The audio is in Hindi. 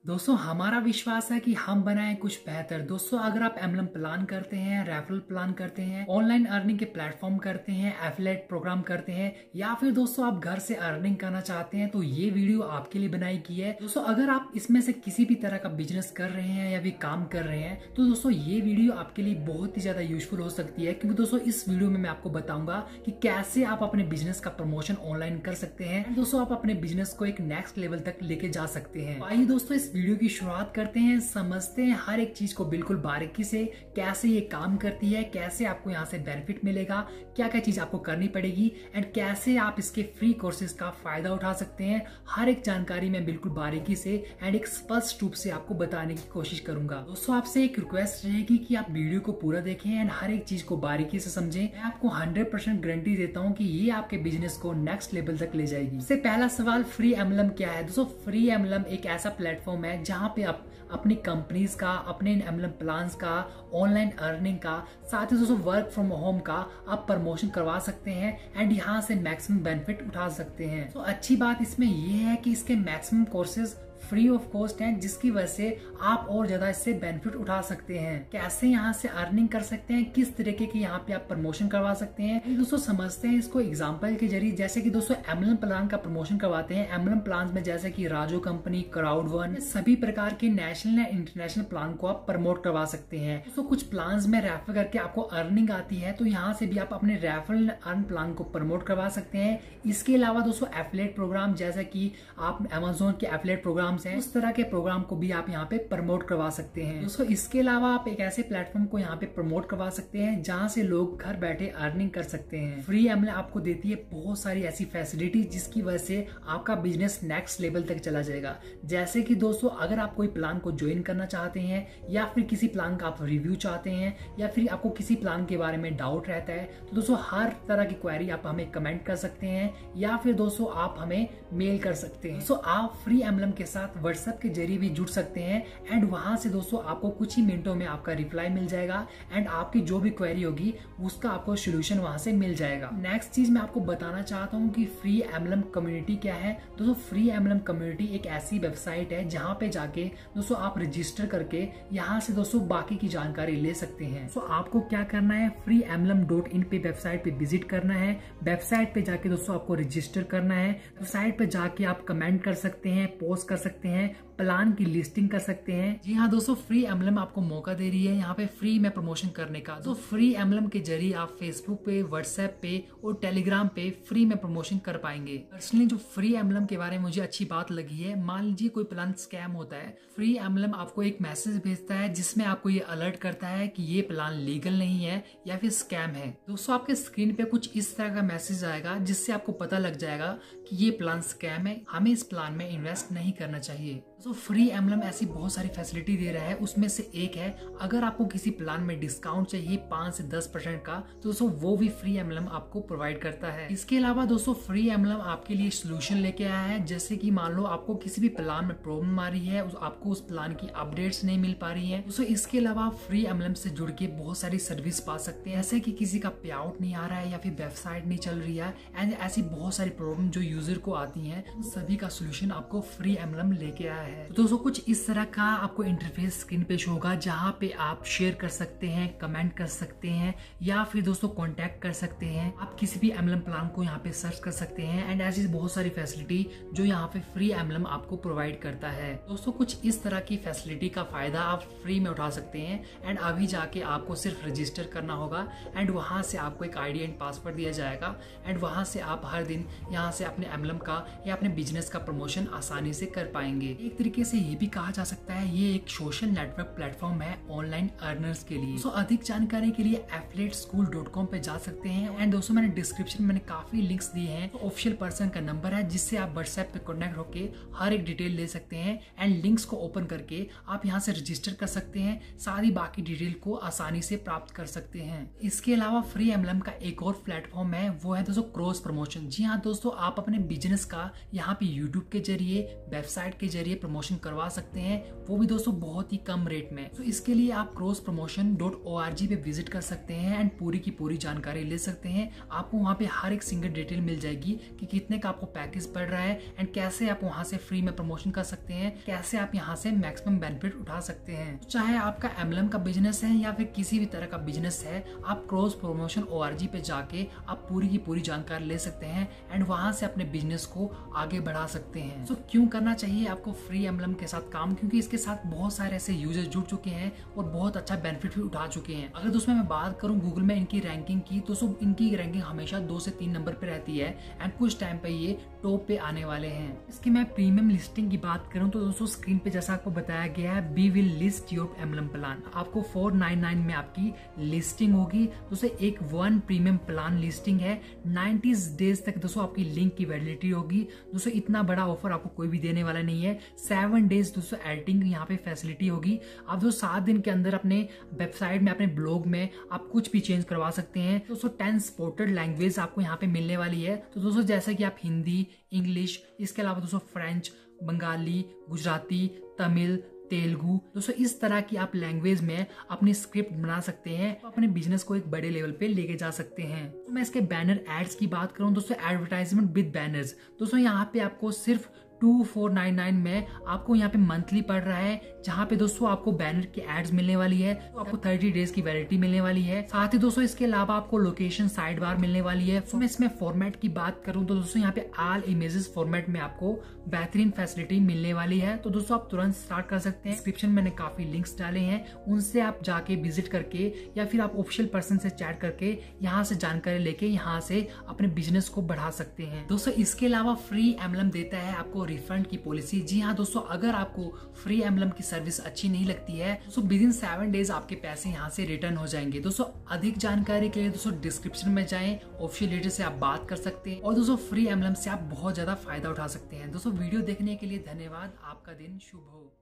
दोस्तों हमारा विश्वास है कि हम बनाएं कुछ बेहतर। दोस्तों अगर आप एमएलएम प्लान करते हैं, रेफरल प्लान करते हैं, ऑनलाइन अर्निंग के प्लेटफॉर्म करते हैं, एफिलिएट प्रोग्राम करते हैं, या फिर दोस्तों आप घर से अर्निंग करना चाहते हैं, तो ये वीडियो आपके लिए बनाई की है। दोस्तों अगर आप इसमें से किसी भी तरह का बिजनेस कर रहे हैं या फिर काम कर रहे हैं, तो दोस्तों ये वीडियो आपके लिए बहुत ही ज्यादा यूजफुल हो सकती है, क्योंकि दोस्तों इस वीडियो में मैं आपको बताऊंगा कि कैसे आप अपने बिजनेस का प्रमोशन ऑनलाइन कर सकते हैं। दोस्तों आप अपने बिजनेस को एक नेक्स्ट लेवल तक लेके जा सकते हैं। आइए दोस्तों इस वीडियो की शुरुआत करते हैं, समझते हैं हर एक चीज को बिल्कुल बारीकी से, कैसे ये काम करती है, कैसे आपको यहाँ से बेनिफिट मिलेगा, क्या क्या चीज आपको करनी पड़ेगी एंड कैसे आप इसके फ्री कोर्सेज का फायदा उठा सकते हैं। हर एक जानकारी मैं बिल्कुल बारीकी से एंड एक स्पष्ट रूप से आपको बताने की कोशिश करूंगा। दोस्तों आपसे एक रिक्वेस्ट रहेगी कि आप वीडियो को पूरा देखें एंड हर एक चीज को बारीकी से समझें। मैं आपको 100% गारंटी देता हूँ कि ये आपके बिजनेस को नेक्स्ट लेवल तक ले जाएगी। इससे पहला सवाल, फ्री एमएलएम क्या है? दोस्तों फ्री एमएलएम एक ऐसा प्लेटफॉर्म है जहाँ पे आप अपनी कंपनीज का, अपने एमएलएम प्लान्स का, ऑनलाइन अर्निंग का, साथ ही दोस्तों वर्क फ्रॉम होम का आप प्रमोशन करवा सकते हैं एंड यहाँ से मैक्सिमम बेनिफिट उठा सकते हैं। तो अच्छी बात इसमें यह है कि इसके maximum courses free of cost हैं, जिसकी वजह से आप और ज्यादा इससे बेनिफिट उठा सकते हैं। कैसे यहाँ से अर्निंग कर सकते हैं, किस तरीके की यहाँ पे आप प्रमोशन करवा सकते हैं, दोस्तों समझते हैं इसको एग्जांपल के जरिए। जैसे कि दोस्तों एमएलएम प्लान का प्रमोशन करवाते हैं। एमएलएम प्लान में जैसे कि राजो कंपनी, क्राउड वन, सभी प्रकार के नेशनल या इंटरनेशनल प्लान को आप प्रमोट करवा सकते हैं। दोस्तों कुछ प्लान में रेफर करके आपको अर्निंग आती है, तो यहाँ से भी आप अपने रेफरल अर्न प्लान को प्रमोट करवा सकते हैं। इसके अलावा दोस्तों एफिलिएट प्रोग्राम, जैसे कि आप अमेज़न के एफिलिएट प्रोग्राम है, उस तरह के प्रोग्राम को भी आप यहाँ पे प्रमोट करवा सकते हैं। दोस्तों इसके अलावा आप एक ऐसे प्लेटफॉर्म को यहाँ पे प्रमोट करवा सकते हैं जहाँ से लोग घर बैठे अर्निंग कर सकते हैं। फ्री एमएलएम आपको देती है बहुत सारी ऐसी फैसिलिटी, जिसकी वजह से आपका बिजनेस नेक्स्ट लेवल तक चला जाएगा। जैसे कि दोस्तों अगर आप कोई प्लान को ज्वाइन करना चाहते हैं, या फिर किसी प्लान का आप रिव्यू चाहते हैं, या फिर आपको किसी प्लान के बारे में डाउट रहता है, तो दोस्तों हर तरह की क्वेरी आप हमें कमेंट कर सकते हैं, या फिर दोस्तों आप हमें मेल कर सकते हैं। दोस्तों आप फ्री एमएलएम के साथ व्हाट्सएप के जरिए भी जुड़ सकते हैं एंड वहां से दोस्तों आपको कुछ ही मिनटों में आपका रिप्लाई मिल जाएगा एंड आपकी जो भी क्वेरी होगी उसका आपको सोल्यूशन वहां से मिल जाएगा। नेक्स्ट चीज मैं आपको बताना चाहता हूँ कि फ्री एमएलएम कम्युनिटी क्या है। दोस्तों फ्री एमएलएम कम्युनिटी एक ऐसी वेबसाइट है जहाँ पे जाके दोस्तों आप रजिस्टर करके यहाँ से दोस्तों बाकी की जानकारी ले सकते हैं। तो आपको क्या करना है, freemlm.in पे वेबसाइट पे विजिट करना है। वेबसाइट पे जाके दोस्तों आपको रजिस्टर करना है। वेबसाइट पे जाके आप कमेंट कर सकते हैं, पोस्ट कर सकते हैं, प्लान की लिस्टिंग कर सकते हैं। जी हाँ दोस्तों, फ्री एमएलएम आपको मौका दे रही है यहाँ पे फ्री में प्रमोशन करने का। तो फ्री एमएलएम के जरिए आप फेसबुक पे, व्हाट्सएप पे और टेलीग्राम पे फ्री में प्रमोशन कर पाएंगे। पर्सनली जो फ्री एमएलएम के बारे में मुझे अच्छी बात लगी है, मान लीजिए कोई प्लान स्कैम होता है, फ्री एमएलएम आपको एक मैसेज भेजता है जिसमें आपको ये अलर्ट करता है कि ये प्लान लीगल नहीं है या फिर स्कैम है। दोस्तों आपके स्क्रीन पे कुछ इस तरह का मैसेज आएगा, जिससे आपको पता लग जाएगा कि ये प्लान स्कैम है, हमें इस प्लान में इन्वेस्ट नहीं करना चाहिए। तो फ्री एमएलएम ऐसी बहुत सारी फैसिलिटी दे रहा है, उसमें से एक है अगर आपको किसी प्लान में डिस्काउंट चाहिए 5 से 10% का, तो दोस्तों वो भी फ्री एमएलएम आपको प्रोवाइड करता है। इसके अलावा दोस्तों फ्री एमएलएम आपके लिए सोल्यूशन लेके आया है। जैसे कि मान लो आपको किसी भी प्लान में प्रॉब्लम आ रही है, आपको उस प्लान की अपडेट्स नहीं मिल पा रही है, दोस्तों इसके अलावा आप फ्री एमएलएम से जुड़ के बहुत सारी सर्विस पा सकते हैं। जैसे कि किसी का पे आउट नहीं आ रहा है या फिर वेबसाइट नहीं चल रही है, एंड ऐसी बहुत सारी प्रॉब्लम जो यूजर को आती है, सभी का सोल्यूशन आपको फ्री एमएलएम लेके आया है। तो दोस्तों कुछ इस तरह का आपको इंटरफेस स्क्रीन पे शो होगा, जहाँ पे आप शेयर कर सकते हैं, कमेंट कर सकते हैं, या फिर दोस्तों कांटेक्ट कर सकते हैं। आप किसी भी एमएलएम प्लान को यहाँ पे सर्च कर सकते हैं एंड ऐसी बहुत सारी फैसिलिटी जो यहाँ पे फ्री एमएलएम आपको प्रोवाइड करता है। दोस्तों कुछ इस तरह की फैसिलिटी का फायदा आप फ्री में उठा सकते हैं एंड अभी जाके आपको सिर्फ रजिस्टर करना होगा एंड वहां से आपको एक आईडी एंड पासवर्ड दिया जाएगा एंड वहां से आप हर दिन यहाँ से अपने एमएलएम का या अपने बिजनेस का प्रमोशन आसानी से कर पाएंगे। एक तरीके से ये भी कहा जा सकता है ये एक सोशल नेटवर्क प्लेटफॉर्म है ऑनलाइन अर्नर्स के लिए। अधिक जानकारी के लिए affiliateschool.com पे जा सकते हैं एंड दोस्तों मैंने डिस्क्रिप्शन में काफी लिंक्स दिए हैं। तो ऑफिशियल पर्सन का नंबर है, जिससे आप व्हाट्सएप पे कनेक्ट होके हर एक डिटेल ले सकते हैं एंड लिंक्स को ओपन करके आप यहाँ से रजिस्टर कर सकते हैं, सारी बाकी डिटेल को आसानी से प्राप्त कर सकते हैं। इसके अलावा फ्री एमएलएम का एक और प्लेटफॉर्म है, वो है दोस्तों क्रॉस प्रमोशन। जी हाँ दोस्तों, आप अपने बिजनेस का यहाँ पे यूट्यूब के जरिए, वेबसाइट के जरिए प्रमोशन करवा सकते हैं, वो भी दोस्तों बहुत ही कम रेट में। तो इसके लिए आप crosspromotion.org पे विजिट कर सकते हैं एंड पूरी की पूरी जानकारी ले सकते हैं। आपको वहाँ पे हर एक सिंगल डिटेल मिल जाएगी कि कितने का आपको पैकेज पड़ रहा है एंड कैसे आप वहाँ से फ्री में प्रमोशन कर सकते हैं, कैसे आप यहाँ से मैक्सिमम बेनिफिट उठा सकते हैं। चाहे आपका MLM का बिजनेस है या फिर किसी भी तरह का बिजनेस है, आप crosspromotion.org पे जाके आप पूरी की पूरी जानकारी ले सकते हैं एंड वहाँ से अपने बिजनेस को आगे बढ़ा सकते हैं। तो क्यों करना चाहिए आपको फ्री MLM के साथ काम? क्योंकि इसके साथ बहुत सारे ऐसे यूजर्स जुड़ चुके हैं और बहुत अच्छा बेनिफिट भी उठा चुके हैं। अगर दोस्तों मैं बात करूं गूगल में इनकी रैंकिंग की, तो इनकी रैंकिंग हमेशा 2 से 3 नंबर पे रहती है एंड कुछ टाइम पे ये टॉप पे आने वाले हैं। इसकी मैं प्रीमियम लिस्टिंग की बात करूं तो दोस्तों स्क्रीन पे जैसा आपको बताया गया है, we will list your MLM plan. आपको 499 में आपकी लिस्टिंग होगी। दोस्तों एक 1 प्रीमियम प्लान लिस्टिंग है, 90 डेज तक दोस्तों आपकी लिंक की वैलिडिटी होगी। दोस्तों इतना बड़ा ऑफर आपको कोई भी देने वाला नहीं है। 7 डेज दोस्तों एडिटिंग यहाँ पे फैसिलिटी होगी। आप दोस्तों 7 दिन के अंदर अपने वेबसाइट में, अपने ब्लॉग में आप कुछ भी चेंज करवा सकते हैं। दोस्तों 10 सपोर्टेड लैंग्वेज आपको यहाँ पे मिलने वाली है। तो दोस्तों जैसे कि आप हिंदी, इंग्लिश, इसके अलावा दोस्तों फ्रेंच, बंगाली, गुजराती, तमिल, तेलुगु, दोस्तों इस तरह की आप लैंग्वेज में अपनी स्क्रिप्ट बना सकते हैं, तो अपने बिजनेस को एक बड़े लेवल पे लेके जा सकते हैं। तो मैं इसके बैनर एड्स की बात करूं दोस्तों, एडवर्टाइजमेंट विद बैनर्स, दोस्तों यहाँ पे आपको सिर्फ 2499 में आपको यहाँ पे मंथली पड़ रहा है, जहाँ पे दोस्तों आपको बैनर की एड्स मिलने वाली है। तो आपको 30 डेज की वैलिडिटी मिलने वाली है। साथ ही दोस्तों इसके अलावा आपको लोकेशन साइड बार मिलने वाली है। तो मैं इसमें फॉर्मेट की बात करूँ तो दोस्तों यहाँ पे ऑल इमेजेस फॉर्मेट में आपको बेहतरीन फैसिलिटी मिलने वाली है। तो दोस्तों आप तुरंत स्टार्ट कर सकते हैं। डिस्क्रिप्शन में मैंने काफी लिंक्स डाले हैं, उनसे आप जाके विजिट करके या फिर आप ऑफिशियल पर्सन से चैट करके यहाँ से जानकारी लेके यहाँ से अपने बिजनेस को बढ़ा सकते हैं। दोस्तों इसके अलावा फ्री MLM देता है आपको रिफंड की पॉलिसी। जी हाँ दोस्तों, अगर आपको फ्री MLM की सर्विस अच्छी नहीं लगती है तो विदिन 7 डेज आपके पैसे यहाँ से रिटर्न हो जाएंगे। दोस्तों अधिक जानकारी के लिए दोस्तों डिस्क्रिप्शन में जाएं, ऑफिशियल लीडर से आप बात कर सकते हैं और दोस्तों फ्री MLM से आप बहुत ज्यादा फायदा उठा सकते हैं। दोस्तों वीडियो देखने के लिए धन्यवाद। आपका दिन शुभ हो।